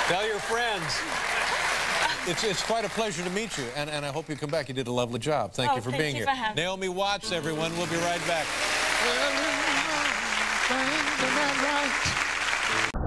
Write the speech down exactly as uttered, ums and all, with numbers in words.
Tell your friends. It's, it's quite a pleasure to meet you, and, and I hope you come back. You did a lovely job. Thank oh, you for thank being you here. For having Naomi Watts, everyone. We'll be right back.